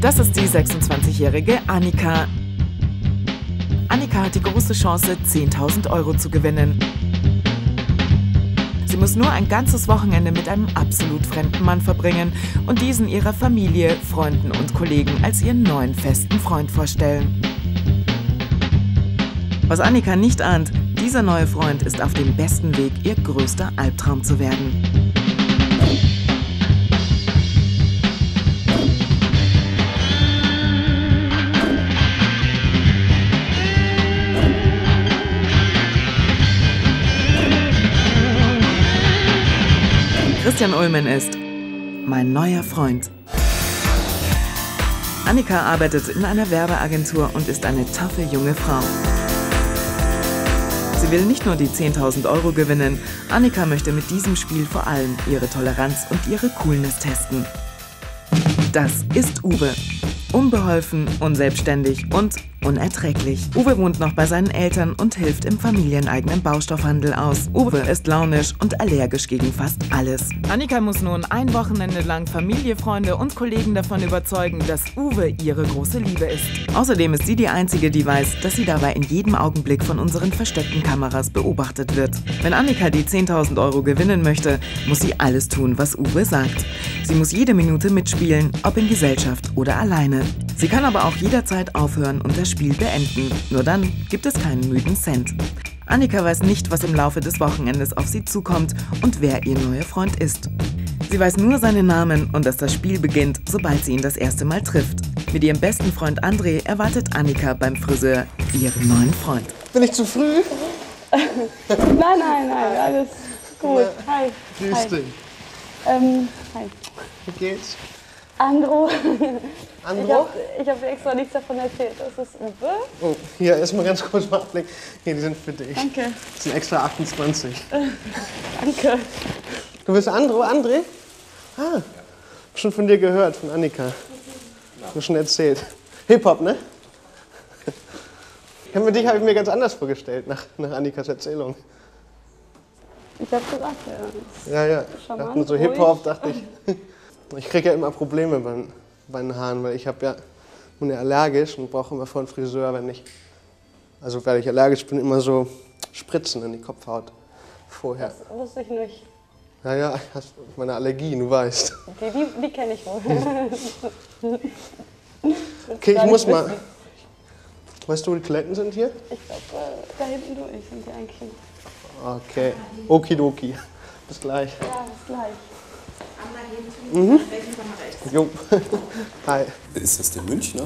Das ist die 26-jährige Annika. Annika hat die große Chance, 10.000 € zu gewinnen. Sie muss nur ein ganzes Wochenende mit einem absolut fremden Mann verbringen und diesen ihrer Familie, Freunden und Kollegen als ihren neuen festen Freund vorstellen. Was Annika nicht ahnt, dieser neue Freund ist auf dem besten Weg, ihr größter Albtraum zu werden. Christian Ulmen ist mein neuer Freund. Annika arbeitet in einer Werbeagentur und ist eine taffe junge Frau. Sie will nicht nur die 10.000 € gewinnen, Annika möchte mit diesem Spiel vor allem ihre Toleranz und ihre Coolness testen. Das ist Uwe. Unbeholfen, unselbstständig und unerträglich. Uwe wohnt noch bei seinen Eltern und hilft im familieneigenen Baustoffhandel aus. Uwe ist launisch und allergisch gegen fast alles. Annika muss nun ein Wochenende lang Familie, Freunde und Kollegen davon überzeugen, dass Uwe ihre große Liebe ist. Außerdem ist sie die Einzige, die weiß, dass sie dabei in jedem Augenblick von unseren versteckten Kameras beobachtet wird. Wenn Annika die 10.000 € gewinnen möchte, muss sie alles tun, was Uwe sagt. Sie muss jede Minute mitspielen, ob in Gesellschaft oder alleine. Sie kann aber auch jederzeit aufhören und das Spiel beenden. Nur dann gibt es keinen müden Cent. Annika weiß nicht, was im Laufe des Wochenendes auf sie zukommt und wer ihr neuer Freund ist. Sie weiß nur seinen Namen und dass das Spiel beginnt, sobald sie ihn das erste Mal trifft. Mit ihrem besten Freund André erwartet Annika beim Friseur ihren neuen Freund. Bin ich zu früh? Nein, alles gut. Hi. Grüß dich. Hi. Wie geht's? Andro. Andro? Ich hab dir extra nichts davon erzählt. Das ist Uwe. Oh, hier erstmal ganz kurz mal ablegen. Hier, die sind für dich. Danke. Das sind extra 28. Danke. Du bist Andro? André? Ah, hab schon von dir gehört, von Annika. Hab mir schon erzählt. Hip-Hop, ne? Dich habe ich mir ganz anders vorgestellt, nach Annikas Erzählung. Ich hab gesagt, ja. Ja. Charmant, Dachte mir so Hip-Hop, dachte ich. Ich kriege ja immer Probleme bei den Haaren, weil ich bin ja allergisch und brauche immer vor einen Friseur, weil ich allergisch bin, immer so Spritzen in die Kopfhaut vorher. Das wusste ich nicht. Ja, meine Allergie, du weißt. Die kenne ich wohl. Okay, ich muss mal. Weißt du, wo die Toiletten sind hier? Ich glaube, da hinten durch sind die eigentlich. Okay, okidoki. Bis gleich. Ja, bis gleich. Mhm. Jo. Hi. Ist das der Münchner?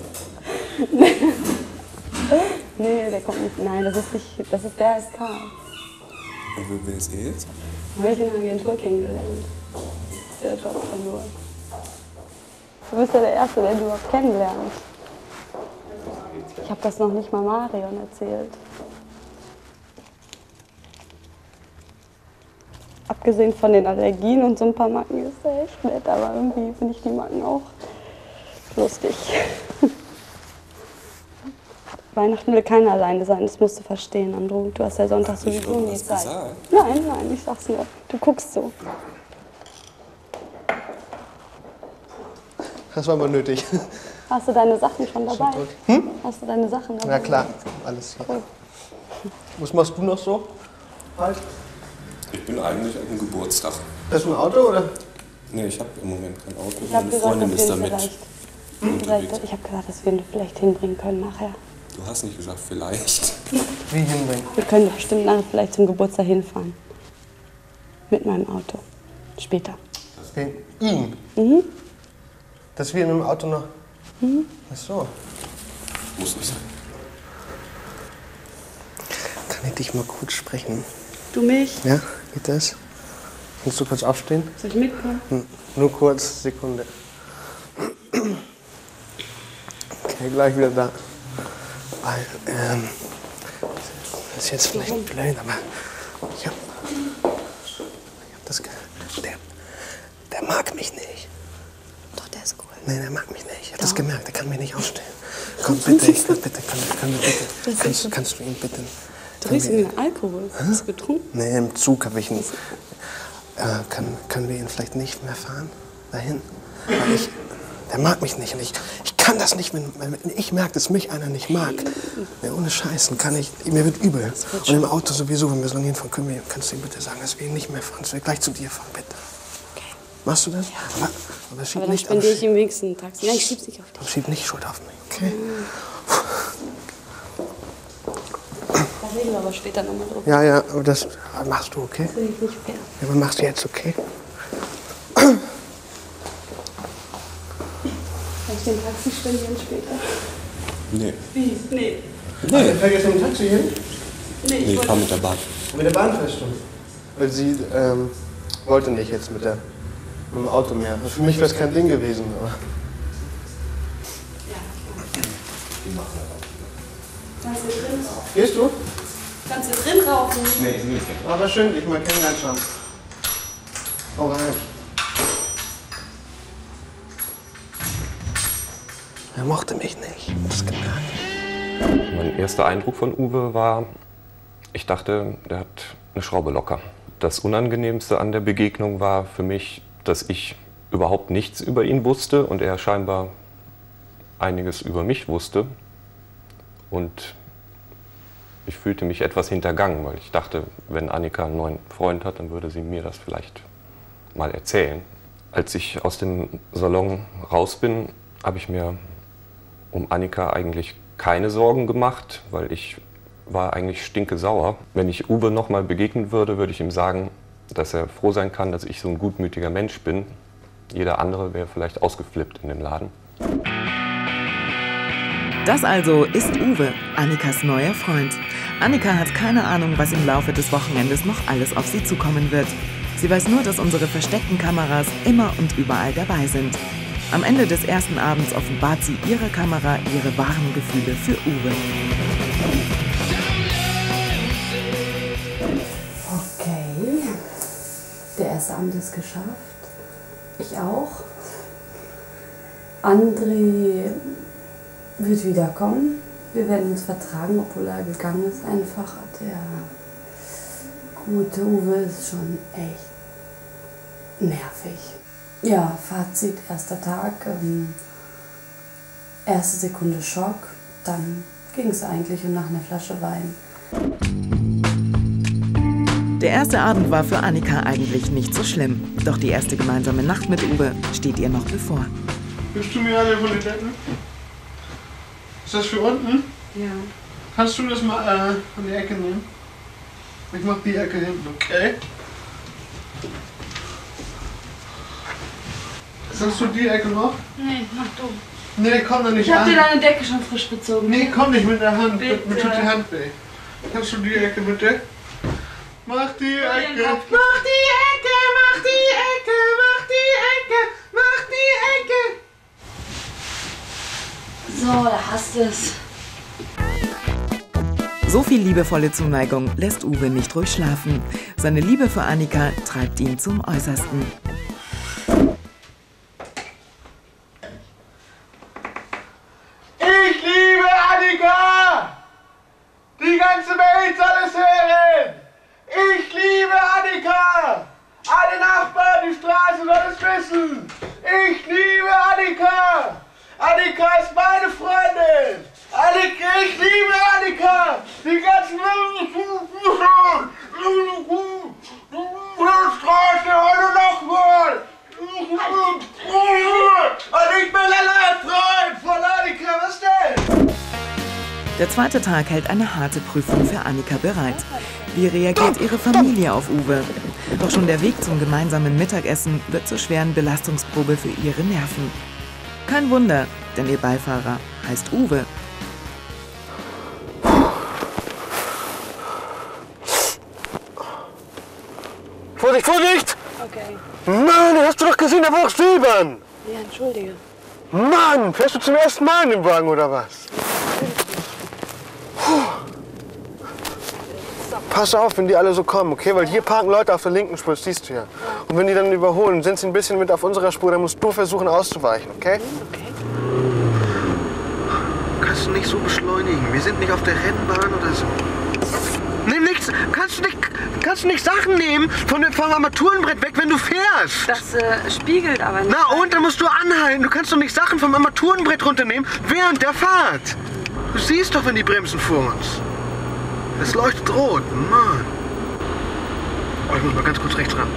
Nee, der kommt nicht. Nein, das ist der SK. Und wer ist er jetzt? Habe ich in der Agentur kennengelernt. Der Job von nur. Du bist ja der Erste, den du überhaupt kennenlernst. Ich habe das noch nicht mal Marion erzählt. Abgesehen von den Allergien und so ein paar Macken ist er echt nett, aber irgendwie finde ich die Macken auch lustig. Weihnachten will keiner alleine sein, das musst du verstehen, Andro. Du hast ja Sonntag sowieso nie Zeit. Nein, ich sag's nur. Du guckst so. Das war aber nötig. Hast du deine Sachen schon dabei? Hast du deine Sachen dabei? Ja klar, alles hier. Cool. Was machst du noch so? Halt. Ich bin eigentlich an einem Geburtstag. Hast du ein Auto oder? Nee, ich habe im Moment kein Auto. Meine Freundin ist damit unterwegs. Ich habe gesagt, dass wir ihn vielleicht hinbringen können nachher. Du hast nicht gesagt, vielleicht. Wie hinbringen? Wir können doch bestimmt nachher vielleicht zum Geburtstag hinfahren. Mit meinem Auto. Später. Ihn? Mhm. Dass wir in einem Auto noch... Ach so. Muss nicht sein. Kann ich dich mal kurz sprechen? Du mich? Ja, geht das? Kannst du kurz aufstehen? Soll ich mitkommen? Nur kurz, Sekunde. Okay, gleich wieder da. Weil, das ist jetzt vielleicht blöd, aber ich hab das der mag mich nicht. Doch, der ist cool. Nee, der mag mich nicht. Ich hab das gemerkt, der kann mich nicht aufstehen. Komm, bitte, kannst du ihn bitten? Du riechst irgendwie nach Alkohol. Hast du getrunken? Nee, im Zug habe ich ihn. Können wir ihn vielleicht nicht mehr fahren? Dahin? Weil Der mag mich nicht. Und ich kann das nicht, wenn ich merke, dass mich einer nicht mag. Ja, ohne Scheißen kann ich, mir wird übel. Und im Auto sowieso, wenn wir so lange hinfahren, kannst du ihm bitte sagen, dass wir ihn nicht mehr fahren, dass wir gleich zu dir fahren, bitte. Okay. Machst du das? Ja. Aber schieb dann spendiere ich ihm wenigstens ein Taxi. Nein, ich schieb's nicht auf dich. Schieb nicht Schuld auf mich, okay? Da reden wir aber später nochmal drüber. Ja, ja, aber das machst du, okay? Das finde ich nicht fair. Ja, aber machst du jetzt, okay? Kann ich den Taxi spendieren später? Nee. Wie? Nee. Nee. Fährt jetzt mit dem Taxi hin? Nee, ich fahre mit der Bahn. Mit der Bahn fährst du? Weil sie wollte nicht jetzt mit dem Auto mehr. Für mich wäre es kein Ding gewesen, aber... Kannst du drin rauchen? Gehst du? Kannst du drin rauchen? Nee, nicht. Aber schön, dich mal kennenlernen schon. Hau rein. Er mochte mich nicht. Das ging gar nicht. Mein erster Eindruck von Uwe war, ich dachte, der hat eine Schraube locker. Das Unangenehmste an der Begegnung war für mich, dass ich überhaupt nichts über ihn wusste und er scheinbar einiges über mich wusste. Und ich fühlte mich etwas hintergangen, weil ich dachte, wenn Annika einen neuen Freund hat, dann würde sie mir das vielleicht mal erzählen. Als ich aus dem Salon raus bin, habe ich mir um Annika eigentlich keine Sorgen gemacht, weil ich war eigentlich stinkesauer. Wenn ich Uwe noch mal begegnen würde, würde ich ihm sagen, dass er froh sein kann, dass ich so ein gutmütiger Mensch bin. Jeder andere wäre vielleicht ausgeflippt in dem Laden. Das also ist Uwe, Annikas neuer Freund. Annika hat keine Ahnung, was im Laufe des Wochenendes noch alles auf sie zukommen wird. Sie weiß nur, dass unsere versteckten Kameras immer und überall dabei sind. Am Ende des ersten Abends offenbart sie ihrer Kamera ihre wahren Gefühle für Uwe. Okay, der erste Abend ist geschafft. Ich auch. André wird wiederkommen. Wir werden uns vertragen, obwohl er gegangen ist. Einfach der gute Uwe ist schon echt nervig. Ja, Fazit, erster Tag, erste Sekunde Schock, dann ging es eigentlich und nach einer Flasche Wein. Der erste Abend war für Annika eigentlich nicht so schlimm. Doch die erste gemeinsame Nacht mit Uwe steht ihr noch bevor. Willst du mir alle von den Decken? Ist das für unten? Ja. Kannst du das mal von der Ecke nehmen? Ich mach die Ecke hinten, okay? Hast du die Ecke noch? Nee, mach du. Nee, komm da nicht Ich hab an. dir deine Decke schon frisch bezogen. Nee, komm nicht mit der Hand. Bitte. Mir tut die Hand weh. Kannst du die Ecke bitte? Mach die Ecke. Mach die Ecke, mach die Ecke, mach die Ecke, mach die Ecke. So, da hast du es. So viel liebevolle Zuneigung lässt Uwe nicht ruhig schlafen. Seine Liebe für Annika treibt ihn zum Äußersten. Ich liebe Annika! Die ganze Welt soll es hören! Ich liebe Annika! Alle Nachbarn, die Straße soll es wissen! Ich liebe Annika! Annika ist meine Freundin! Annika, ich liebe Annika! Die ganze Straße, alle Nachbarn! Und ich bin allein Freund von Annika, was denn? Der zweite Tag hält eine harte Prüfung für Annika bereit. Wie reagiert ihre Familie auf Uwe? Doch schon der Weg zum gemeinsamen Mittagessen wird zur schweren Belastungsprobe für ihre Nerven. Kein Wunder, denn ihr Beifahrer heißt Uwe. Vorsicht, Vorsicht! Okay. Mann, hast du doch gesehen, da war auch Silbern! Ja, entschuldige. Mann, fährst du zum ersten Mal in dem Wagen oder was? Puh. Pass auf, wenn die alle so kommen, okay? Weil hier parken Leute auf der linken Spur, das siehst du ja. Und wenn die dann überholen, sind sie ein bisschen mit auf unserer Spur, dann musst du versuchen auszuweichen, okay? Okay. Kannst du nicht so beschleunigen. Wir sind nicht auf der Rennbahn oder so. Nimm nichts. Kannst du nicht Sachen nehmen vom Armaturenbrett weg, wenn du fährst? Das spiegelt aber nicht. Na und, dann musst du anhalten. Du kannst doch nicht Sachen vom Armaturenbrett runternehmen während der Fahrt. Du siehst doch, wenn die bremsen vor uns. Es leuchtet rot. Mann. Oh, ich muss mal ganz kurz rechts ran.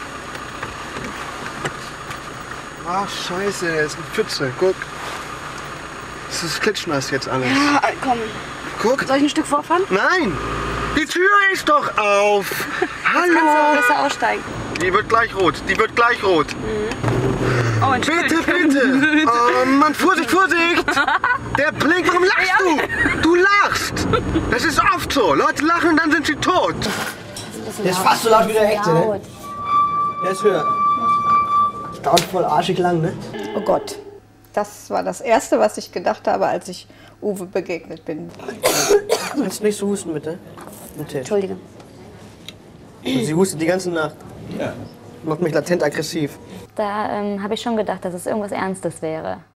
Ach, scheiße, es ist eine Pfütze. Guck. Das ist klitschnass jetzt alles. Ja, komm. Guck. Soll ich ein Stück vorfahren? Nein! Die Tür ist doch auf! Kannst du Hallo! besser aussteigen. Die wird gleich rot. Die wird gleich rot. Oh, Entschuldigung. Bitte, bitte! Oh Mann, Vorsicht, Vorsicht! Der blinkt. Warum lachst du? Du lachst! Das ist oft so. Leute lachen und dann sind sie tot. Der ist fast so laut wie der echte, ne? Der ist höher. Das dauert voll arschig lang, ne? Oh Gott. Das war das Erste, was ich gedacht habe, als ich Uwe begegnet bin. Kannst du nicht so husten, bitte? Bitte. Entschuldige. Und sie hustet die ganze Nacht. Ja. Macht mich latent aggressiv. Da habe ich schon gedacht, dass es irgendwas Ernstes wäre.